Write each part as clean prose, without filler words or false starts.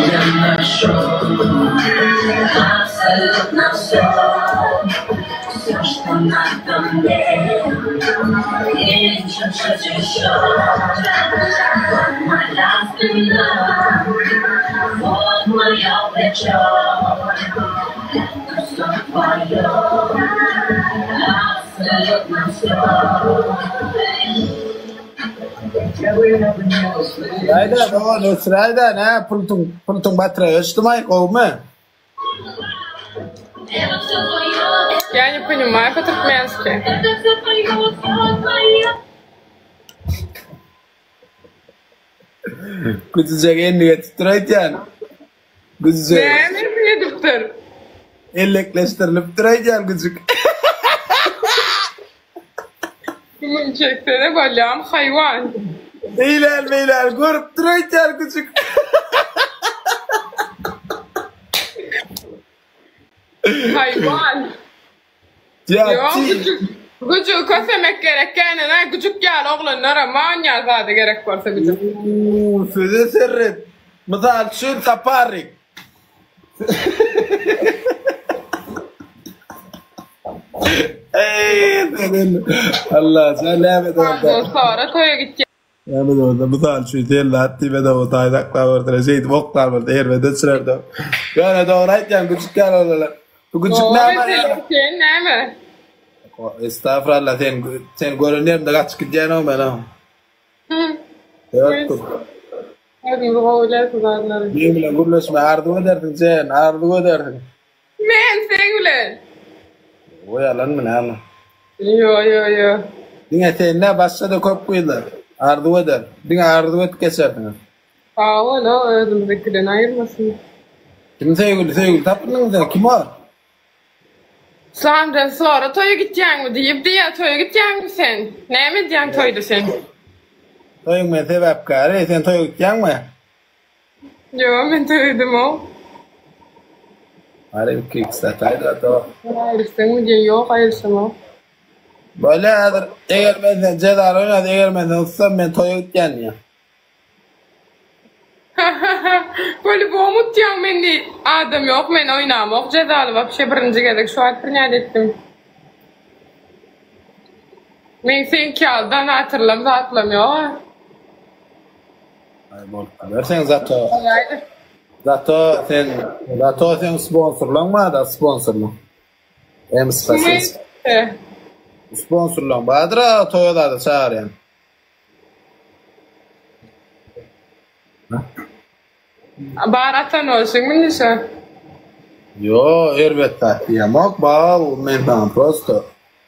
Rayda doğru sırayda ne pultung baterai açtımay kovma. Я не понимаю по-туркменски. Kutacak en titrayt yani. Kutacak. Ne doktor? Elekleştirilip titrayt yani kutacak. Kimin çektiğine balyam hayvan. Meyler görüp titrayt yani kutacak. Hayvan. Ya Gıcık kösemek gerek kendine gıcık gel oğlanlara manya zaten gerek varsa gıcık. Söze serret. Misal şu taparik. Allah sen ne yapıyorsun? Sonra toya gideceğim. Ya ben orada misal şu değil hatta ve de o taydaklar vardır. Şeydi boklar vardı. Yer ve de sırardı. Yani doğru aytken küçük gel olalar. Bu küçük ne var ya? Sen ne mi? Estağfurullah sen görünüyorum da kaç gideceğin o ben o. Evet. Hadi bu öyle kızarlar. Benimle gurlaşma ardı edersin sen ardı edersin. Men sen ulan. O yalan mı ne yalan? Yo. Dine sen ne başladı köp kuyular. Ardı eder. Dine ardı et keserdin. Aa no özümdekinden ayırmasın. Kim sevgili tapının sen kim o? Sonra toya gideceksin mi deyip diye toya gideceksin mi sen? Ne mi diyeceksin toyda sen? Toyun ben sebep kare sen toya gideceksin mi? Yo ben toydum o. Hadi bir kik sataydı da. Hayırsın mı diye yok hayırsın o. Böyle adır. Eğer ben sen cedar oynadı eğer ben sen tutsam ben toya gideceksin ya. Böyle bu umut diyorum ben de adam yok ben oynamam. Ok cezalı vapşe birinci gerek şu an pırniyat ettim. Ben senki aldan hatırlamıyor. Ay bol versen zato sen sponsorlanma da sponsorlu. Hem spesialist. Sponsorlan badra Toyota da çağır yani. Baratan olsun mu nişan? Yo, elbette. Yamak bağ mentan prosto.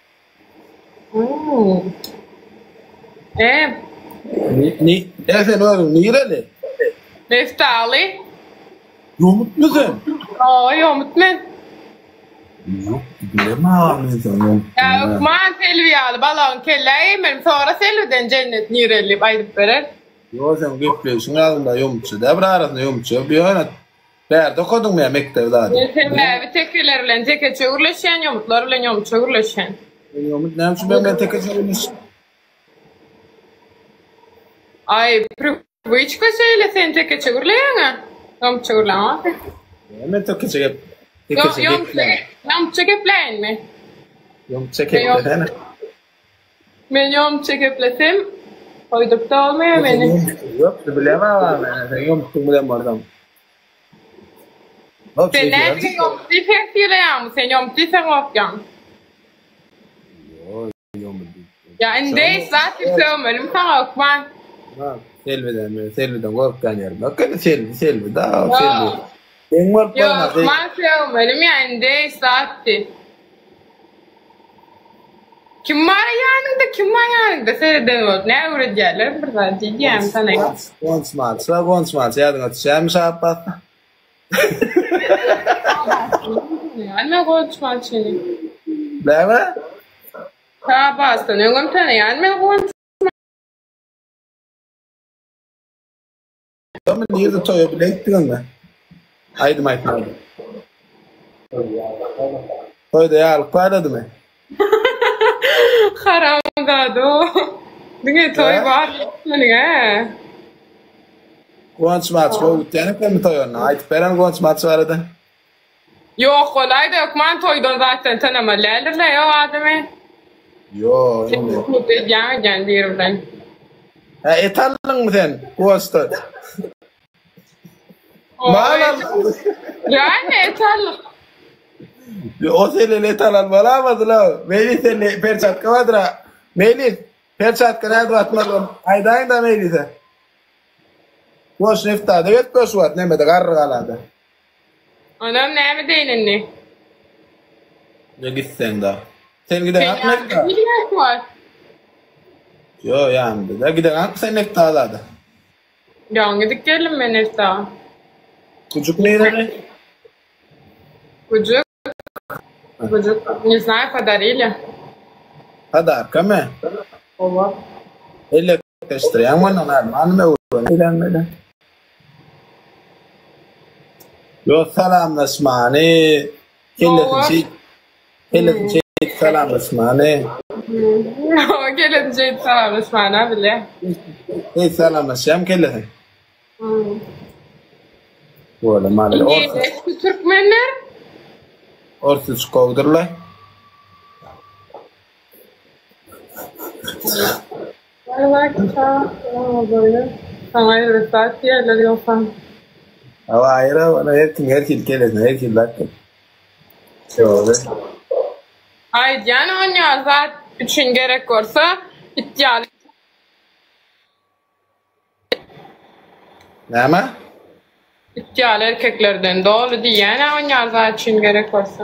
Sen oğlum nireli? Neftali? Yomut musun? Aa yomut men. Yok, bilmem Ya ukman selviyalı balon kelleyi benim sonra selviden cennet nireli aydıp veren. Yo sen göpleşin ağzında yomutçu. Devre arasında yomutçu. Bir oyna. Nerede okudun mu ya mektebe daha? Sen bir tekelerle teke çığırlaşan yomutlarla yomut çığırlaşan. Yomut ne yapayım ben teke çığırlaşan. Ay привычка söyle sen teke çığırlayan ha? Yomut çığırlama. Ben teke çığırlayan. Yomut çekepleyen mi? Yomut çekepleyen. Ben yomut çekeplesem koyduk da olmuyor beni. Yok bilemem ben. Sen yomutun bilemem oradan. Sen nerede yomut değilsen söyleyeyim mi? Sen yomut değilsen okuyam. Ya inde zaten söylemedim sana okman. Selviden korkan yerim. Bakın Selvi daha Selvi. Ben var bana. Yok okman söylemedim ya inde zaten. Kim var yanında seyreden olur. Ne uğraşacaklar burada diyeceğim sana. Konuşmaz. Yardım atacağım şahat. Anne konuşma seni. Değil mi? Ha bastın. Yongam tanıyan mı konuşma? Tamam niye de toya bile ettin mi? Haydi maytmadı. Toyda ya alıp payladı mı? Haram gado. Dinge toy var. Dinge. Gonç maç koyup yani mi toyonna? Aytıp beren gonç maç var edi. Yok kolay da yok. Man toydan zaten tanımalılarla ya adamı. Yo, indi. Gel diyelim. Ha, etallın mı sen? Gonç'ta. Mağlan. Yani etal. O seni etalan balamadı la. Melis seni perçatka vardır ha. Melis, perçatka nerede atmadın? Aydayın da Melis'e. Gonç neftada yetmiyor şu at. Nemede karrı kaladı. Anam ne mi değinindi? Ne gitsen da. Sen giden hak nefta. Bir yer var. Yo yani. Da giden hak sen nefta aladı. Ya gidip gelin ben efta. Çocuk neydi? Kucuk. Не знаю, подарили. Подарка mı? Ова. Elektrikleştiren var mı? Anne uğraşıyor. Yo selamlaşmanı. Kelletin selamlaşmanı. Gelince selamlaşmana bile. Hey selamlaşacağım kelletin. Böyle maalesef. Eski Türkmenler? Orsiz kovdurlar. Var ki böyle. Sana rıfat yerler yoksan. Ama ayrı bana her kim kelletin. Her kim bakın. Şöyle. Ay yani oynuyor zaten üçün gerek olsa ihtiyar. Ne ama? İhtiyar erkeklerden dolu diye yani oynuyor zaten üçün gerek olsa.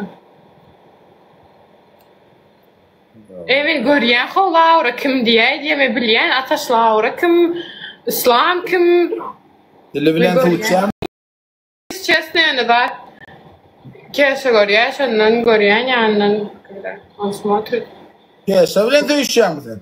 Evet görüyen Laura kim diye mi bilen Ataş Laura kim İslam kim Dili bilen tutacağım. Честно, да. Keşke görüyen şundan görüyen yandan он смотрит. Keşke bilen tutacağım sen.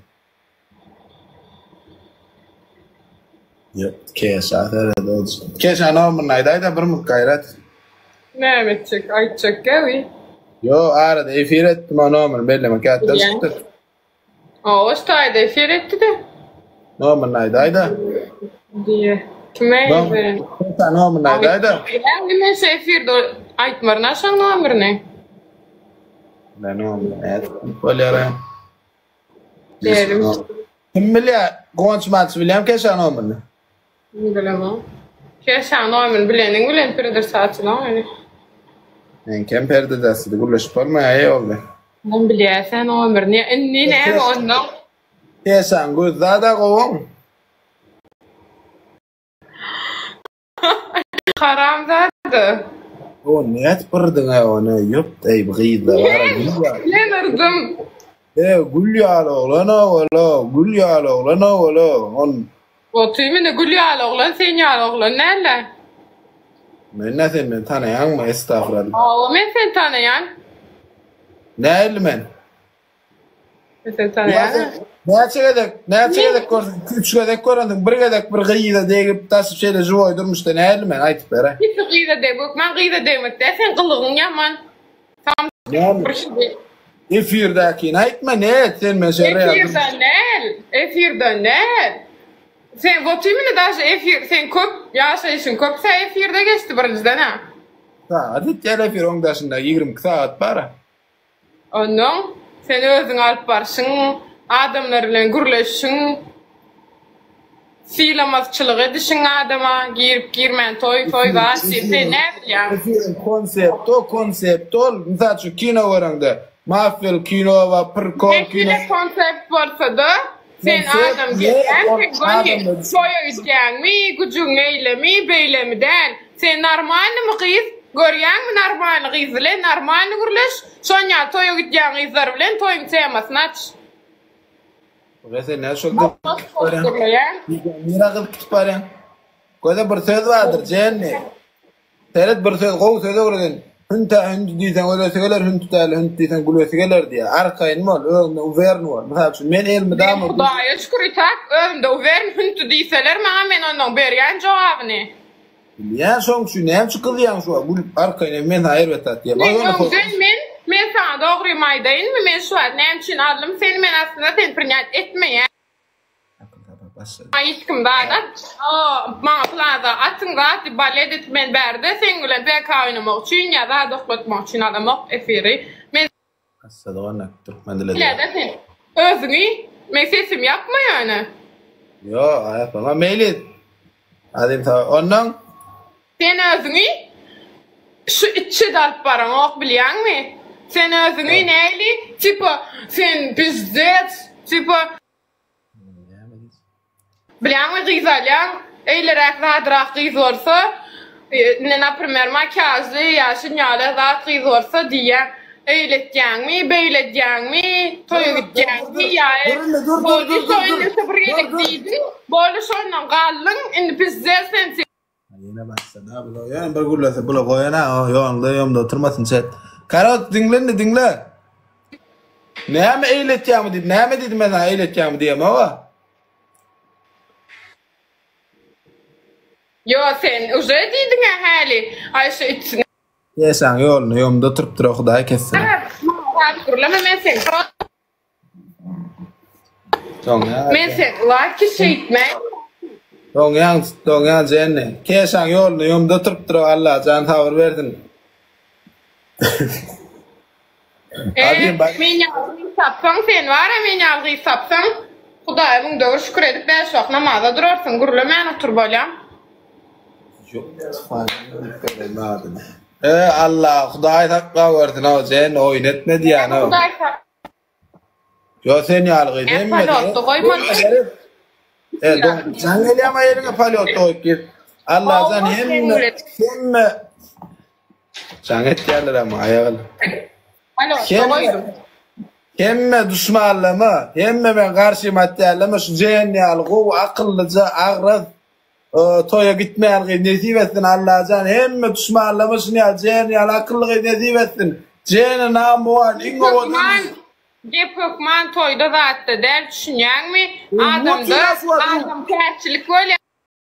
Yok keşke olsun. Keşke normaldaydı bir mut gayret. Ne edecek? Aytacak gibi. Yo arada efir ettim normal belleme kağıtlar çıktı. O stayda efir etti de. Normaldaydı. Diye. Kime verin? Keşke normaldaydı. Yani men efir de aytmarına şan numarını. Ne normal. Evet. Böyle ara. Derim. Kim bilir Gonç maç William keşke normal. Bilemem. Keşke normal bilenin bilen piridir saçılan öyle. En kem perde dersi gülleşip olmaya iyi oldu. Ben biliyesen normal. Ne mi ondan? Keşke güzel kovun. Karamdadı. O niyet pırdın ha onu yup ey bğıydı var gülüyor. Yenirdim. Gül yağlı oğlana oğla gül yağlı oğlana oğla on. O tüymünü gül yağlı oğlan sen yağlı oğlan nerede? Ben ne senden tanıyan mı estağfurullah. Aa, ben sen tanıyan. Ne ilmen? Ben sen tanıyan. Ne çekedek gördün? Üç gedek gördün. Bir gedek bir gıyıda deyip tasıp şeyle juvoy durmuş da ne ilmen? Aytıp bere. Hiç gıyda demuk. Ben gıyda demekte. Sen kılığın yaman. Tam bir şey. Efirdeki aytma ne? Sen mesela Efirden değil. Efirden değil. Sen bu tümünü daha efir. Sen köp yaşayışın köp. Sen efirde geçti birinizden ha. Hadi gel efir 10 yaşında 20 saat para. Onun sen özün alıp barsın. Adamlarla gürleşsin. Silamazçılık edişin adama. Girip girmen toy var. Sen ne biliyorsun? Efirin konsept ol. Mesela şu kino varında. Mafyal kino var, pırkol kino. Ne konsept varsa da sen adam gelen sen gönye soya üstgen mi, gücün eyle mi, beyle mi den. Sen normal mı kız? Görüyen mi normal kız ile normal gürleş? Sonya toya gitgen kızlar bilen toyun sevmasın aç. Mesela ne şolda Mira kız paren. Koda bir söz vardır cennet. Seret bir söz koy söz öğren. Hünta hünt diysen öyle söyler hünt tutar hünt diysen gülüyor söyler diye. Arkayın mı ol? Uvern var. Mesela men elmi damı. Hudaya şükür tak. Önde uvern hünt diyseler ma men onun bergen cevabını. Ya son şu ne çıkılıyor şu bu arkayın men hayır vetat diye. Men sana doğru maydayın mı men şu an ne için aldım seni men aslında sen prinyat etme ya. başladı. Hiç kim daha bana plaza atın rahat balet etmen berde sen gülen BK oynamak için ya da doklatmak için adamak efiri. Men Başladı ona Türkmen dili. de sen özünü mesesim yapma yani. Yo yapma Melis. Hadi tamam. Ondan Sen özünü şu içi dalıp baran ok biliyan mi? Sen özünü neyli? Tipa sen bizzet tipa biliyan mı gizalyan? Eylerek rahat giz olsa ne primer makyajlı yaşın yağlı rahat giz olsa diye eyletken mi, beyletken mi, toyu gitken mi ya? Bolu soyunu sıfırıydık değildin. Bolu soyundan kaldın, indi bizzet sen yine başladı abi. Yani bir gülüyorsa bula koyana yoğunluğu oturmasın sen. Karot dinle. Ne mi eğleteceğimi dedim. Ne mi dedim ben sana eğleteceğimi diyeyim ama. Yo sen uza dedin ya hali. Ayşe içine. Ya sen yolunda oturup dur o da kessin. Rahat kurulama men sen. Men sen like şey etme. Dongan cennet. Kesan yolunda oturup dur Allah can tavır verdin. Men yalgıyı sapsan sen var ya men yalgıyı sapsan Hudayımın doğru şükür edip 5 vakit namaza durarsın. Gurulamayana otur bolam. Yok. Allah Huday takva verdin o sen oyun etmedi yani o. Yo sen yalgıyı demedi. Palotto koymadı. Sen geliyor ama yerine palotto gir. Allah sen hem sen et yerler ama ayağıl. Palotto koydum. Hemme düşmanlama, hemme ben karşı maddeyallama şu cehenniyalığı akıllıca ağrız toya gitmeyen nesip etsin Allah can hemme düşmanlama şunu ya cehenniyalı akıllığı nesip etsin cehenni namuan ingo Pokman Pokman toyda zaten der düşünyen mi? Adam terçilik böyle